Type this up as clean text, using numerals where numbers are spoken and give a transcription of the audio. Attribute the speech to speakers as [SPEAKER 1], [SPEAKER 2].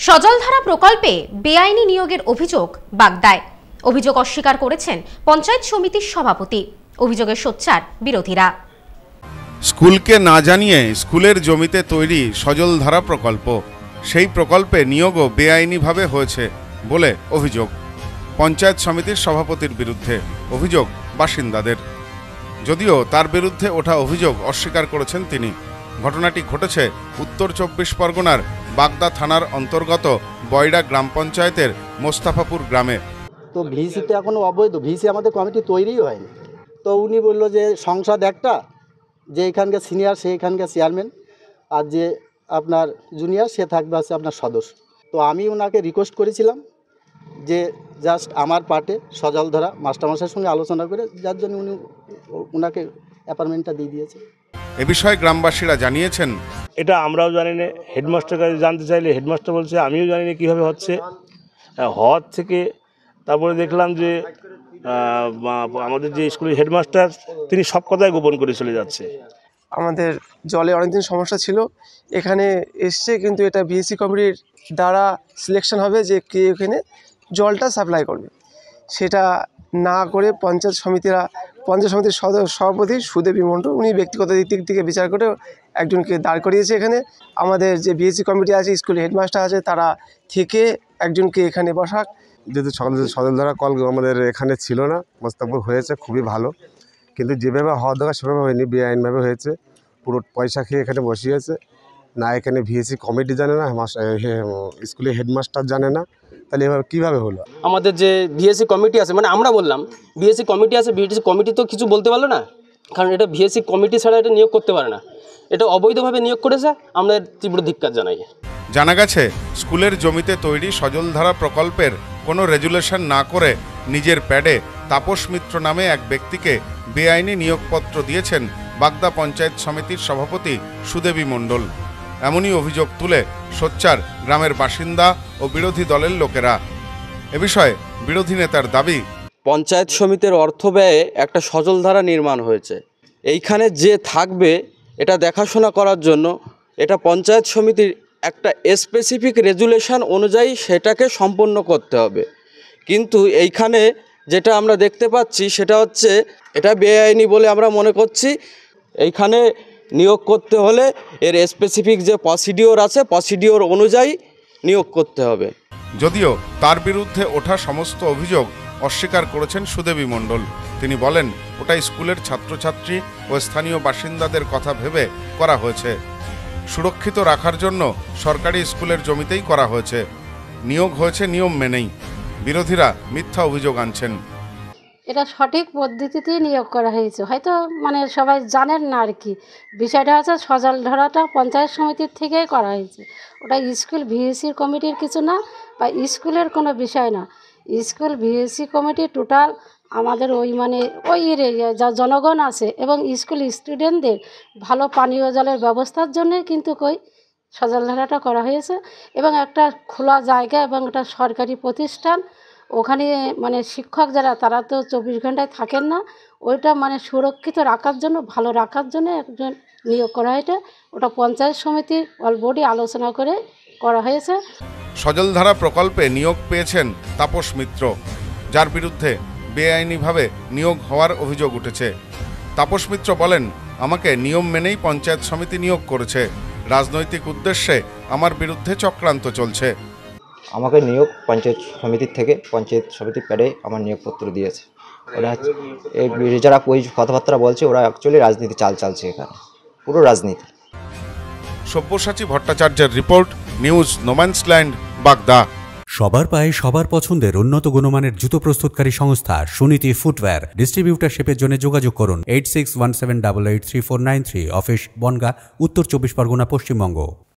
[SPEAKER 1] সজলধারা প্রকল্পে বেআইনি নিয়োগের অভিযোগ বাগদায়। অভিযোগ অস্বীকার করেছেন পঞ্চায়েত সমিতির সভাপতি। অভিযোগে সোচ্চার বিরোধীরা।
[SPEAKER 2] স্কুলকে না জানিয়ে স্কুলের জমিতে তৈরি সজলধারা প্রকল্প, সেই প্রকল্পে নিয়োগও বেআইনিভাবে হয়েছে বলে অভিযোগ পঞ্চায়েত সমিতির সভাপতির বিরুদ্ধে। অভিযোগ বাসিন্দাদের, যদিও তার বিরুদ্ধে ওঠা অভিযোগ অস্বীকার করেছেন তিনি। ঘটনাটি ঘটেছে উত্তর ২৪ পরগনার বাগদা থানার অন্তর্গত বয়ডা গ্রাম পঞ্চায়েতের মোস্তাফাপুর গ্রামে।
[SPEAKER 3] তো ভিসি তো এখনও অবৈধ, ভিসি আমাদের কমিটি তৈরিই হয়নি। তো উনি বললো যে সংসদ একটা, যে এখানকার সিনিয়র সে এখানকার চেয়ারম্যান, আর যে আপনার জুনিয়র সে থাকবে হচ্ছে আপনার সদস্য। তো আমি ওনাকে রিকোয়েস্ট করেছিলাম যে জাস্ট আমার পার্টে সজলধারা মাস্টারমশাইয়ের সঙ্গে আলোচনা করে, যার জন্য উনি ওনাকে অ্যাপার্টমেন্টটা দিয়ে দিয়েছে।
[SPEAKER 2] এ বিষয়ে গ্রামবাসীরা জানিয়েছেন,
[SPEAKER 4] এটা আমরাও জানি না, হেডমাস্টার কাছে জানতে চাইলে হেডমাস্টার বলছে আমিও জানি না কীভাবে হচ্ছে। হওয়ার থেকে তারপরে দেখলাম যে আমাদের যে স্কুলের হেডমাস্টার তিনি সব কথাই গোপন করে চলে যাচ্ছে।
[SPEAKER 5] আমাদের জলে অনেকদিন সমস্যা ছিল, এখানে এসছে, কিন্তু এটা বিএসসি কমিটির দ্বারা সিলেকশন হবে যে কে এখানে জলটা সাপ্লাই করবে। সেটা না করে পঞ্চায়েত সমিতির সভাপতি সুদেবী মণ্ডল উনি ব্যক্তিগত দিক থেকে বিচার করে একজনকে দাঁড় করিয়েছে এখানে। আমাদের যে বিএসসি কমিটি আছে, স্কুলের হেডমাস্টার আছে, তারা থেকে একজনকে এখানে বসাক।
[SPEAKER 6] যেহেতু সজলধারা কল আমাদের এখানে ছিল না, মোস্তাফাপুর হয়েছে, খুবই ভালো, কিন্তু যেভাবে হওয়ার দরকার সেভাবে হয়নি, বেআইনভাবে হয়েছে। পুরো পয়সা খেয়ে এখানে বসিয়েছে। না এখানে ভিএসসি কমিটি জানে না, স্কুলের হেডমাস্টার জানে না, তাহলে এভাবে কীভাবে হলো?
[SPEAKER 7] আমাদের যে ভিএসসি কমিটি আছে, মানে আমরা বললাম ভিএসসি কমিটি আছে, ভিএসসি কমিটি তো কিছু বলতে পারলো না, কারণ এটা ভিএসসি কমিটি ছাড়া এটা নিয়োগ করতে পারে না। এটা অবৈধভাবে নিয়োগ করেছে, আমরা তীব্র ধিক্কার জানাই।
[SPEAKER 2] জানা গেছে স্কুলের জমিতে তৈরি সজলধারা প্রকল্পের কোনো রেজুলেশন না করে নিজের প্যাডে তাপস মিত্র নামে এক ব্যক্তিকে বেআইনি নিয়োগপত্র দিয়েছেন বাগদা পঞ্চায়েত সমিতির সভাপতি সুদেবী মণ্ডল। এমনই অভিযোগ তুলে সোচ্চার গ্রামের বাসিন্দা ও বিরোধী দলের লোকেরা। এ বিষয়ে বিরোধী নেতার দাবি,
[SPEAKER 8] পঞ্চায়েত সমিতির অর্থ ব্যয়ে একটা সজলধারা নির্মাণ হয়েছে, এইখানে যে থাকবে এটা দেখাশোনা করার জন্য এটা পঞ্চায়েত সমিতির একটা স্পেসিফিক রেজুলেশন অনুযায়ী সেটাকে সম্পন্ন করতে হবে। কিন্তু এইখানে যেটা আমরা দেখতে পাচ্ছি সেটা হচ্ছে এটা বেআইনি বলে আমরা মনে করছি। এইখানে নিয়োগ করতে হলে এর স্পেসিফিক যে প্রসিডিওর আছে, প্রসিডিওর অনুযায়ী নিয়োগ করতে হবে।
[SPEAKER 2] যদিও তার বিরুদ্ধে ওঠা সমস্ত অভিযোগ অস্বীকার করেছেন সুদেবী মণ্ডল। তিনি বলেন, ওটা স্কুলের ছাত্রছাত্রী ও স্থানীয় বাসিন্দাদের কথা ভেবে করা হয়েছে। সুরক্ষিত রাখার জন্য সরকারি স্কুলের জমিতেই করা হয়েছে। নিয়োগ হয়েছে নিয়ম মেনেই। বিরোধীরা মিথ্যা অভিযোগ আনছেন।
[SPEAKER 9] এটা সঠিক পদ্ধতিতেই নিয়োগ করা হয়েছে, হয়তো সবাই জানেন না আর কি। বিষয়টা হচ্ছে সজলধারাটা পঞ্চায়েত সমিতির থেকেই করা হয়েছে, ওটা স্কুল ভিএসসি কমিটির কিছু না, বা স্কুলের কোনো বিষয় না। স্কুল ভিএসসি কমিটি টোটাল আমাদের ওই যা জনগণ আছে এবং স্কুল স্টুডেন্টদের ভালো পানীয় জলের ব্যবস্থার জন্যই কিন্তু সজলধারাটা করা হয়েছে। এবং একটা খোলা জায়গা এবং একটা সরকারি প্রতিষ্ঠান, ওখানে শিক্ষক যারা তারা তো ২৪ ঘন্টায় থাকেন না, ওইটা সুরক্ষিত রাখার জন্য, ভালো রাখার জন্য একজন নিয়োগ করা হয়েছে। ওটা পঞ্চায়েত সমিতির অলরেডি আলোচনা করে করা হয়েছে।
[SPEAKER 2] সজলধারা প্রকল্পে নিয়োগ পেয়েছেন তাপস মিত্র, যার বিরুদ্ধে বেআইনিভাবে নিয়োগ হওয়ার অভিযোগ উঠেছে। তাপস মিত্র বলেন, আমাকে নিয়ম মেনেই পঞ্চায়েত সমিতি নিয়োগ করেছে, রাজনৈতিক উদ্দেশ্যে আমার বিরুদ্ধে চক্রান্ত চলছে।
[SPEAKER 10] আমাকে নিয়োগ পঞ্চায়েত সমিতির থেকে পঞ্চায়েত সমিতির প্যাডে আমার নিয়োগপত্র দিয়েছে। ওরা যারা ওই কথাবার্তা বলছে ওরা অ্যাকচুয়ালি রাজনীতি চাল চালছে, এখানে পুরো রাজনীতি।
[SPEAKER 2] সব্যসাচী ভট্টাচার্যের রিপোর্ট, নিউজ নোম্যান্সল্যান্ড, বাগদা।
[SPEAKER 11] সবার পায়ে সবার পছন্দের উন্নত গুণমানের জুতো প্রস্তুতকারী সংস্থা সুনীতি ফুটওয়্যার। ডিস্ট্রিবিউটারশিপের জন্য যোগাযোগ করুন 8617883493, অফিস বনগাঁ, উত্তর ২৪ পরগনা, পশ্চিমবঙ্গ।